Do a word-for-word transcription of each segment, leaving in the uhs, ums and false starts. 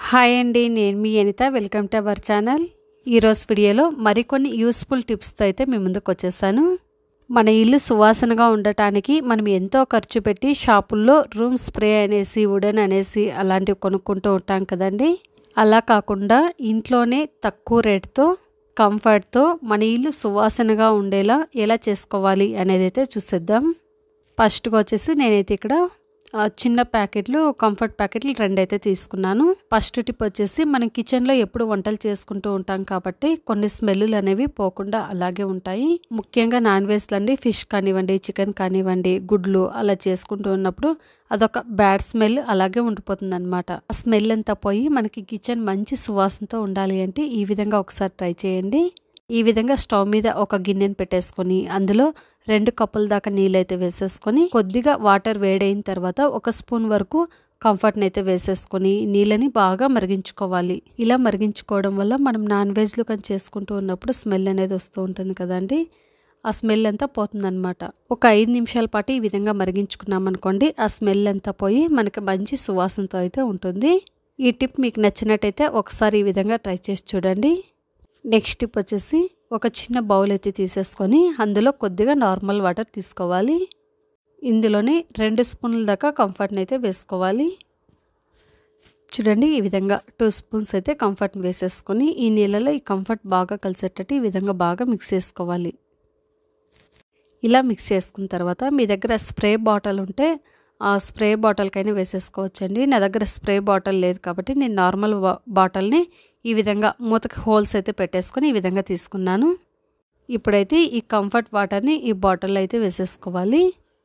Hi అండి, నేను మీ Anitha. Welcome to our channel. ఈరోజు వీడియోలో మరికొన్ని యూస్ఫుల్ టిప్స్తో అయితే మీ ముందుకు వచ్చేసాను. మన ఇల్లు సువాసనగా ఉండటానికి మనం ఎంతో ఖర్చు పెట్టి షాపుల్లో రూమ్ స్ప్రే అనేసి వుడెన్ అనేసి అలాంటివి కొనుక్కుంటూ ఉంటాం కదండి. అలా కాకుండా ఇంట్లోనే తక్కువ రేటుతో కంఫర్ట్తో మన ఇల్లు సువాసనగా ఉండేలా ఎలా చేసుకోవాలి అనేది అయితే చూసేద్దాం. ఫస్ట్గా వచ్చేసి నేనైతే ఇక్కడ చిన్న ప్యాకెట్లు కంఫర్ట్ ప్యాకెట్లు రెండు అయితే తీసుకున్నాను. ఫస్ట్ టిప్ వచ్చేసి మనం కిచెన్లో ఎప్పుడు వంటలు చేసుకుంటూ ఉంటాం కాబట్టి కొన్ని స్మెల్లు అనేవి పోకుండా అలాగే ఉంటాయి. ముఖ్యంగా నాన్ వెజ్లు అండి, ఫిష్ కానివ్వండి, చికెన్ కానివ్వండి, గుడ్లు అలా చేసుకుంటూ ఉన్నప్పుడు అదొక బ్యాడ్ స్మెల్ అలాగే ఉండిపోతుంది అనమాట. ఆ స్మెల్ అంతా పోయి మనకి కిచెన్ మంచి సువాసనతో ఉండాలి అంటే ఈ విధంగా ఒకసారి ట్రై చేయండి. ఈ విధంగా స్టవ్ మీద ఒక గిన్నెను పెట్టేసుకొని అందులో రెండు కప్పుల దాకా నీళ్ళు అయితే వేసేసుకొని కొద్దిగా వాటర్ వేడైన తర్వాత ఒక స్పూన్ వరకు కంఫర్ట్ని అయితే వేసేసుకొని నీళ్ళని బాగా మరిగించుకోవాలి. ఇలా మరిగించుకోవడం వల్ల మనం నాన్ వెజ్లు కానీ చేసుకుంటూ ఉన్నప్పుడు స్మెల్ అనేది వస్తూ ఉంటుంది కదండి. ఆ స్మెల్ అంతా పోతుందన్నమాట. ఒక ఐదు నిమిషాల పాటు ఈ విధంగా మరిగించుకున్నాం అనుకోండి, ఆ స్మెల్ అంతా పోయి మనకి మంచి సువాసనతో అయితే ఉంటుంది. ఈ టిప్ మీకు నచ్చినట్టయితే ఒకసారి ఈ విధంగా ట్రై చేసి చూడండి. నెక్స్ట్ టిప్ వచ్చేసి ఒక చిన్న బౌల్ అయితే తీసేసుకొని అందులో కొద్దిగా నార్మల్ వాటర్ తీసుకోవాలి. ఇందులోనే రెండు స్పూన్ల దాకా కంఫర్ట్ని అయితే వేసుకోవాలి. చూడండి, ఈ విధంగా టూ స్పూన్స్ అయితే కంఫర్ట్ని వేసేసుకొని ఈ నీళ్ళలో ఈ కంఫర్ట్ బాగా కలిసేటట్టు ఈ విధంగా బాగా మిక్స్ చేసుకోవాలి. ఇలా మిక్స్ చేసుకున్న తర్వాత మీ దగ్గర స్ప్రే బాటిల్ ఉంటే ఆ స్ప్రే బాటిల్కైనా వేసేసుకోవచ్చండి. నా దగ్గర స్ప్రే బాటిల్ లేదు కాబట్టి నేను నార్మల్ బాటిల్ని ఈ విధంగా మూతకి హోల్స్ అయితే పెట్టేసుకొని ఈ విధంగా తీసుకున్నాను. ఇప్పుడైతే ఈ కంఫర్ట్ వాటర్ని ఈ బాటిల్లో అయితే వేసేసుకోవాలి.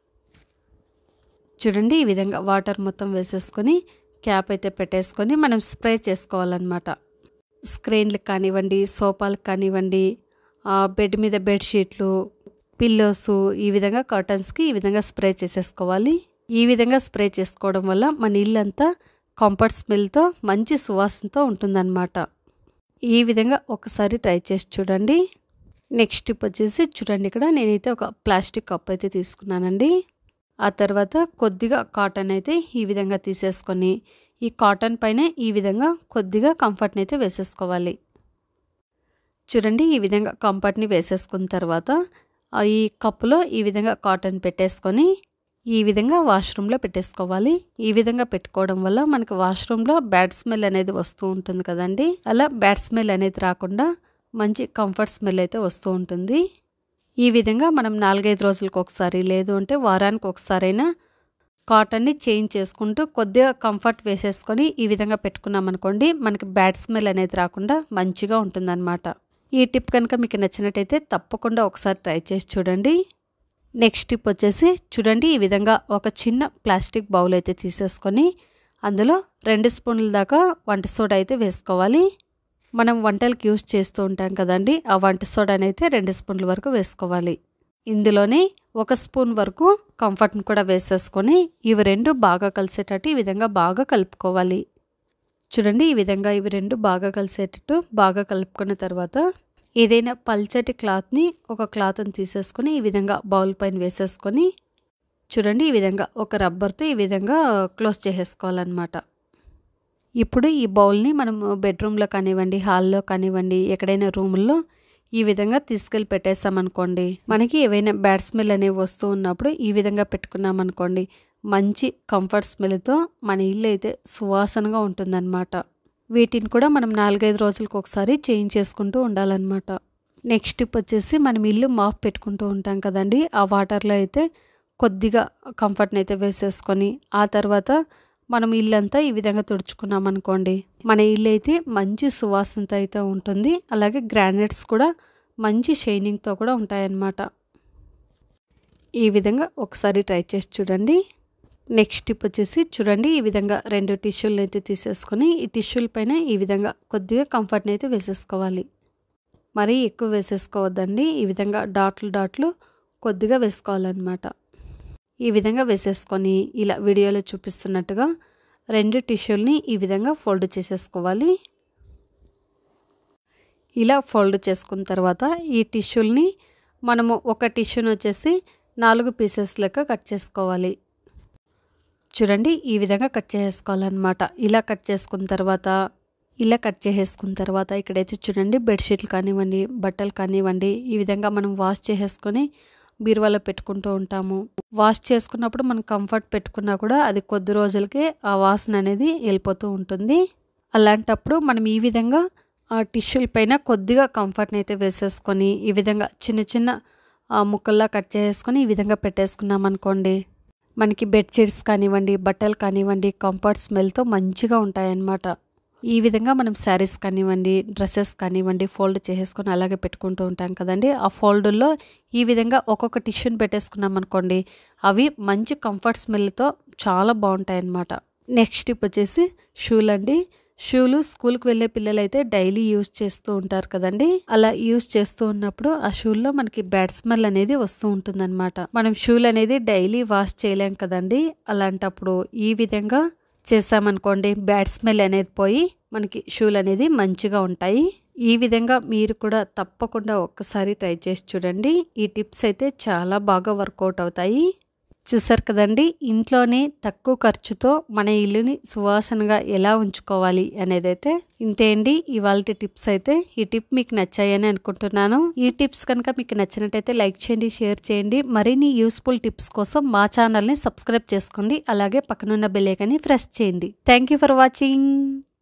చూడండి, ఈ విధంగా వాటర్ మొత్తం వేసేసుకొని క్యాప్ అయితే పెట్టేసుకొని మనం స్ప్రే చేసుకోవాలన్నమాట. స్క్రీన్లకు కానివ్వండి, సోఫాలకు కానివ్వండి, బెడ్ మీద బెడ్షీట్లు, పిల్లోస్, ఈ విధంగా కర్టన్స్కి ఈ విధంగా స్ప్రే చేసేసుకోవాలి. ఈ విధంగా స్ప్రే చేసుకోవడం వల్ల మన ఇల్లంతా కంఫర్ట్ స్మెల్తో మంచి సువాసనతో ఉంటుందన్నమాట. ఈ విధంగా ఒకసారి ట్రై చేసి చూడండి. నెక్స్ట్ టిప్ వచ్చేసి చూడండి, ఇక్కడ నేనైతే ఒక ప్లాస్టిక్ కప్ అయితే తీసుకున్నానండి. ఆ తర్వాత కొద్దిగా కాటన్ అయితే ఈ విధంగా తీసేసుకొని ఈ కాటన్ పైన ఈ విధంగా కొద్దిగా కంఫర్ట్ని అయితే వేసేసుకోవాలి. చూడండి, ఈ విధంగా కంఫర్ట్ని వేసేసుకున్న తర్వాత ఈ కప్పులో ఈ విధంగా కాటన్ పెట్టేసుకొని ఈ విధంగా వాష్రూమ్లో పెట్టేసుకోవాలి. ఈ విధంగా పెట్టుకోవడం వల్ల మనకి వాష్రూమ్లో బ్యాడ్ స్మెల్ అనేది వస్తూ ఉంటుంది కదండి. అలా బ్యాడ్ స్మెల్ అనేది రాకుండా మంచి కంఫర్ట్ స్మెల్ అయితే వస్తూ ఉంటుంది. ఈ విధంగా మనం నాలుగైదు రోజులకు ఒకసారి లేదు అంటే వారానికి ఒకసారైనా కాటన్ని చేంజ్ చేసుకుంటూ కొద్దిగా కంఫర్ట్ వేసేసుకొని ఈ విధంగా పెట్టుకున్నాం అనుకోండి, మనకి బ్యాడ్ స్మెల్ అనేది రాకుండా మంచిగా ఉంటుందన్నమాట. ఈ టిప్ కనుక మీకు నచ్చినట్టయితే తప్పకుండా ఒకసారి ట్రై చేసి చూడండి. నెక్స్ట్ టిప్ వచ్చేసి చూడండి, ఈ విధంగా ఒక చిన్న ప్లాస్టిక్ బౌల్ అయితే తీసేసుకొని అందులో రెండు స్పూన్ల దాకా వంట సోడా అయితే వేసుకోవాలి. మనం వంటలకు యూజ్ చేస్తూ ఉంటాం కదండి, ఆ వంట సోడాని అయితే రెండు స్పూన్ల వరకు వేసుకోవాలి. ఇందులోనే ఒక స్పూన్ వరకు కంఫర్ట్ని కూడా వేసేసుకొని ఇవి రెండు బాగా కలిసేటట్టు ఈ విధంగా బాగా కలుపుకోవాలి. చూడండి, ఈ విధంగా ఇవి రెండు బాగా కలిసేటట్టు బాగా కలుపుకున్న తర్వాత ఏదైనా పల్చటి క్లాత్ని ఒక క్లాత్ని తీసేసుకొని ఈ విధంగా బౌల్ పైన వేసేసుకొని చూడండి, ఈ విధంగా ఒక రబ్బర్తో ఈ విధంగా క్లోజ్ చేసేసుకోవాలన్నమాట. ఇప్పుడు ఈ బౌల్ని మనం బెడ్రూమ్లో కానివ్వండి, హాల్లో కానివ్వండి, ఎక్కడైనా రూముల్లో ఈ విధంగా తీసుకెళ్ళి పెట్టేసామనుకోండి, మనకి ఏవైనా బ్యాడ్ స్మెల్ అనేవి వస్తూ ఉన్నప్పుడు ఈ విధంగా పెట్టుకున్నామనుకోండి, మంచి కంఫర్ట్ స్మెల్తో మన ఇల్లు అయితే సువాసనగా ఉంటుందన్నమాట. వీటిని కూడా మనం నాలుగైదు రోజులకు ఒకసారి చేంజ్ చేసుకుంటూ ఉండాలన్నమాట. నెక్స్ట్ టిప్ వచ్చేసి మనం ఇల్లు మాప్ పెట్టుకుంటూ ఉంటాం కదండి, ఆ వాటర్లో అయితే కొద్దిగా కంఫర్ట్ని అయితే వేసేసుకొని ఆ తర్వాత మనం ఇల్లంతా ఈ విధంగా తుడుచుకున్నాం అనుకోండి, మన ఇల్లు అయితే మంచి సువాసనతో అయితే ఉంటుంది. అలాగే గ్రానైట్స్ కూడా మంచి షైనింగ్తో కూడా ఉంటాయన్నమాట. ఈ విధంగా ఒకసారి ట్రై చేసి చూడండి. నెక్స్ట్ టిప్ వచ్చేసి చూడండి, ఈ విధంగా రెండు టిష్యూలను అయితే తీసేసుకొని ఈ టిష్యూల పైన ఈ విధంగా కొద్దిగా కంఫర్ట్ని అయితే వేసేసుకోవాలి. మరీ ఎక్కువ వేసేసుకోవద్దండి, ఈ విధంగా డాట్లు డాట్లు కొద్దిగా వేసుకోవాలన్నమాట. ఈ విధంగా వేసేసుకొని ఇలా వీడియోలో చూపిస్తున్నట్టుగా రెండు టిష్యూల్ని ఈ విధంగా ఫోల్డ్ చేసేసుకోవాలి. ఇలా ఫోల్డ్ చేసుకున్న తర్వాత ఈ టిష్యూల్ని మనము ఒక టిష్యూని వచ్చేసి నాలుగు పీసెస్ లెక్క కట్ చేసుకోవాలి. చూడండి ఈ విధంగా కట్ చేసుకోవాలన్నమాట. ఇలా కట్ చేసుకున్న తర్వాత ఇలా కట్ చేసేసుకున్న తర్వాత ఇక్కడైతే చూడండి బెడ్షీట్లు కానివ్వండి, బట్టలు కానివ్వండి, ఈ విధంగా మనం వాష్ చేసేసుకొని బీరువాలో పెట్టుకుంటూ ఉంటాము. వాష్ చేసుకున్నప్పుడు మనం కంఫర్ట్ పెట్టుకున్నా కూడా అది కొద్ది రోజులకే ఆ వాసన అనేది వెళ్ళిపోతూ ఉంటుంది. అలాంటప్పుడు మనం ఈ విధంగా ఆ టిష్యూల పైన కొద్దిగా కంఫర్ట్ని అయితే వేసేసుకొని ఈ విధంగా చిన్న చిన్న ముక్కల్లా కట్ చేసుకొని ఈ విధంగా పెట్టేసుకున్నాం అనుకోండి, మనకి బెడ్షీట్స్ కానివ్వండి, బట్టలు కానివ్వండి కంఫర్ట్ స్మెల్తో మంచిగా ఉంటాయన్నమాట. ఈ విధంగా మనం శారీస్ కానివ్వండి, డ్రెస్సెస్ కానివ్వండి ఫోల్డ్ చేసేసుకొని అలాగే పెట్టుకుంటూ ఉంటాం కదండి. ఆ ఫోల్డుల్లో ఈ విధంగా ఒక్కొక్క టిష్యూని పెట్టేసుకున్నాం అనుకోండి, అవి మంచి కంఫర్ట్ స్మెల్తో చాలా బాగుంటాయి అన్నమాట. నెక్స్ట్ టిప్ వచ్చేసి షూలు అండి. షూలు స్కూల్కి వెళ్ళే పిల్లలు అయితే డైలీ యూజ్ చేస్తూ ఉంటారు కదండి. అలా యూజ్ చేస్తూ ఉన్నప్పుడు ఆ షూల్లో మనకి బ్యాడ్ స్మెల్ అనేది వస్తూ ఉంటుందన్నమాట. మనం షూలు అనేది డైలీ వాష్ చేయలేం కదండి. అలాంటప్పుడు ఈ విధంగా చేసామనుకోండి బ్యాడ్ స్మెల్ అనేది పోయి మనకి షూలు అనేది మంచిగా ఉంటాయి. ఈ విధంగా మీరు కూడా తప్పకుండా ఒక్కసారి ట్రై చేసి చూడండి. ఈ టిప్స్ అయితే చాలా బాగా వర్కౌట్ అవుతాయి. చూసారు కదండి, ఇంట్లోనే తక్కువ ఖర్చుతో మన ఇల్లుని సువాసనగా ఎలా ఉంచుకోవాలి అనేది అయితే ఇంతే అండి ఇవాళ టిప్స్ అయితే. ఈ టిప్ మీకు నచ్చాయని అనుకుంటున్నాను. ఈ టిప్స్ కనుక మీకు నచ్చినట్టయితే లైక్ చేయండి, షేర్ చేయండి. మరిన్ని యూస్ఫుల్ టిప్స్ కోసం మా ఛానల్ని సబ్స్క్రైబ్ చేసుకోండి. అలాగే పక్కనున్న బెల్ ఐకాన్ని ప్రెస్ చేయండి. Thank you for watching.